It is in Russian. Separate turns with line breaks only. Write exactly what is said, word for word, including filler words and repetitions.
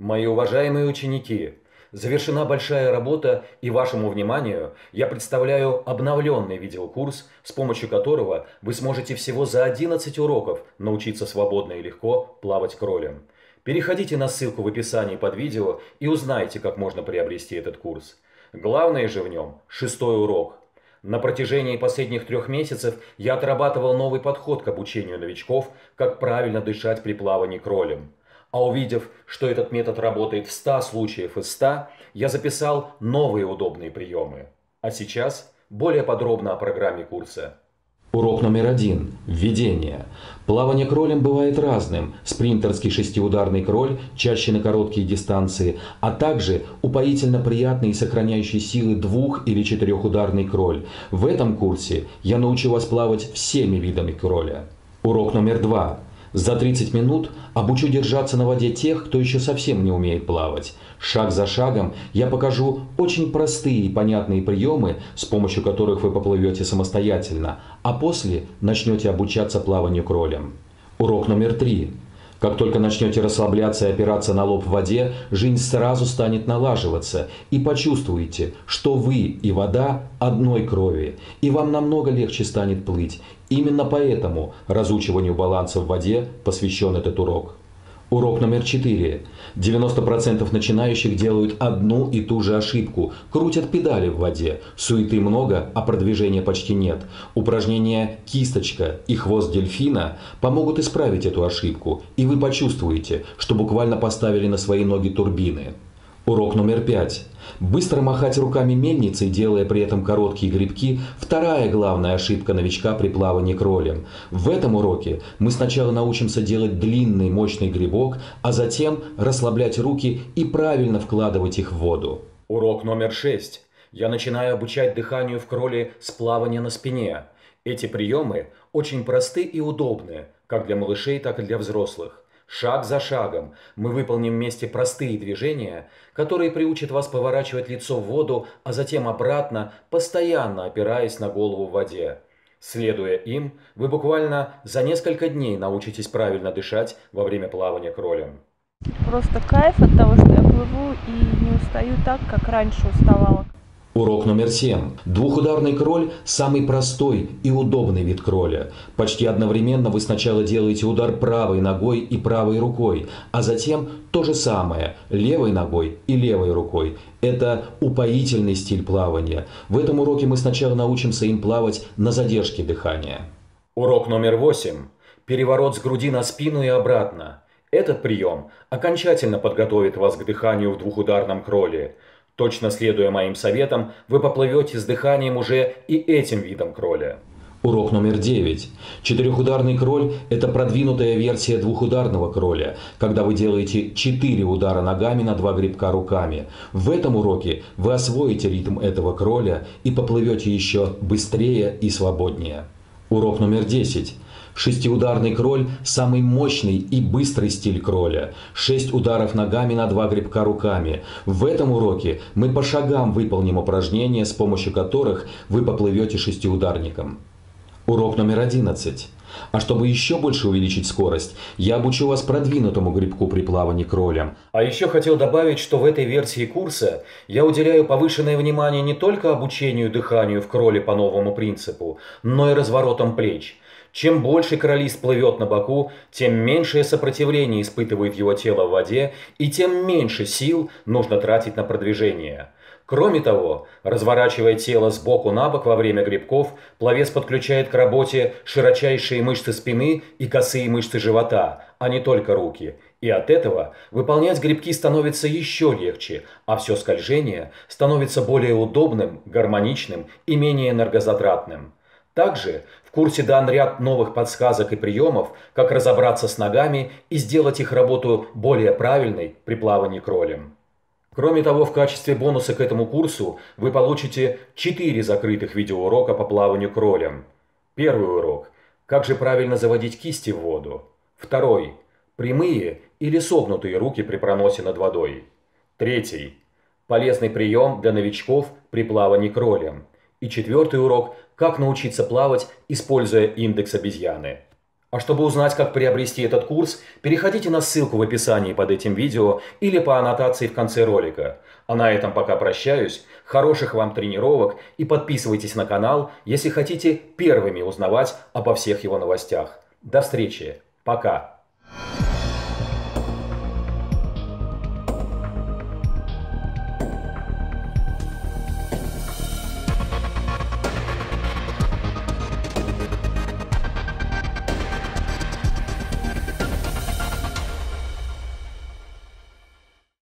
Мои уважаемые ученики, завершена большая работа, и вашему вниманию я представляю обновленный видеокурс, с помощью которого вы сможете всего за одиннадцать уроков научиться свободно и легко плавать кролем. Переходите на ссылку в описании под видео и узнайте, как можно приобрести этот курс. Главное же в нем – шестой урок. На протяжении последних трех месяцев я отрабатывал новый подход к обучению новичков, как правильно дышать при плавании кролем. А увидев, что этот метод работает в ста случаях из ста, я записал новые удобные приемы. А сейчас более подробно о программе курса.
Урок номер один. Введение. Плавание кролем бывает разным. Спринтерский шестиударный кроль, чаще на короткие дистанции, а также упоительно приятный и сохраняющий силы двух- или четырехударный кроль. В этом курсе я научу вас плавать всеми видами кроля. Урок номер два. За тридцать минут обучу держаться на воде тех, кто еще совсем не умеет плавать. Шаг за шагом я покажу очень простые и понятные приемы, с помощью которых вы поплывете самостоятельно, а после начнете обучаться плаванию кролем. Урок номер три. Как только начнете расслабляться и опираться на лоб в воде, жизнь сразу станет налаживаться, и почувствуете, что вы и вода одной крови, и вам намного легче станет плыть. Именно поэтому разучиванию баланса в воде посвящен этот урок. Урок номер четыре. девяносто процентов начинающих делают одну и ту же ошибку. Крутят педали в воде. Суеты много, а продвижения почти нет. Упражнения «Кисточка» и «Хвост дельфина» помогут исправить эту ошибку, и вы почувствуете, что буквально поставили на свои ноги турбины. Урок номер пять. Быстро махать руками мельницей, делая при этом короткие грибки – вторая главная ошибка новичка при плавании кролем. В этом уроке мы сначала научимся делать длинный мощный грибок, а затем расслаблять руки и правильно вкладывать их в воду.
Урок номер шесть. Я начинаю обучать дыханию в кроле с плавания на спине. Эти приемы очень просты и удобны, как для малышей, так и для взрослых. Шаг за шагом мы выполним вместе простые движения, которые приучат вас поворачивать лицо в воду, а затем обратно, постоянно опираясь на голову в воде. Следуя им, вы буквально за несколько дней научитесь правильно дышать во время плавания кролем.
Просто кайф от того, что я плыву и не устаю так, как раньше уставала.
Урок номер семь. Двухударный кроль – самый простой и удобный вид кроля. Почти одновременно вы сначала делаете удар правой ногой и правой рукой, а затем то же самое левой ногой и левой рукой. Это упоительный стиль плавания. В этом уроке мы сначала научимся им плавать на задержке дыхания.
Урок номер восемь. Переворот с груди на спину и обратно. Этот прием окончательно подготовит вас к дыханию в двухударном кроле. Точно следуя моим советам, вы поплывете с дыханием уже и этим видом кроля.
Урок номер девять. Четырехударный кроль – это продвинутая версия двухударного кроля, когда вы делаете четыре удара ногами на два грибка руками. В этом уроке вы освоите ритм этого кроля и поплывете еще быстрее и свободнее. Урок номер десять. Шестиударный кроль – самый мощный и быстрый стиль кроля. Шесть ударов ногами на два грибка руками. В этом уроке мы по шагам выполним упражнения, с помощью которых вы поплывете шестиударником. Урок номер одиннадцать. А чтобы еще больше увеличить скорость, я обучу вас продвинутому грибку при плавании кролем.
А еще хотел добавить, что в этой версии курса я уделяю повышенное внимание не только обучению дыханию в кроле по новому принципу, но и разворотам плеч. Чем больше кролист плывет на боку, тем меньшее сопротивление испытывает его тело в воде, и тем меньше сил нужно тратить на продвижение. Кроме того, разворачивая тело сбоку на бок во время грибков, пловец подключает к работе широчайшие мышцы спины и косые мышцы живота, а не только руки. И от этого выполнять грибки становится еще легче, а все скольжение становится более удобным, гармоничным и менее энергозатратным. Также в курсе дан ряд новых подсказок и приемов, как разобраться с ногами и сделать их работу более правильной при плавании кролем. Кроме того, в качестве бонуса к этому курсу вы получите четыре закрытых видеоурока по плаванию кролем. Первый урок – как же правильно заводить кисти в воду. Второй – прямые или согнутые руки при проносе над водой. Третий – полезный прием для новичков при плавании кролем. И четвертый урок – как научиться плавать, используя индекс обезьяны. А чтобы узнать, как приобрести этот курс, переходите на ссылку в описании под этим видео или по аннотации в конце ролика. А на этом пока прощаюсь. Хороших вам тренировок и подписывайтесь на канал, если хотите первыми узнавать обо всех его новостях. До встречи. Пока.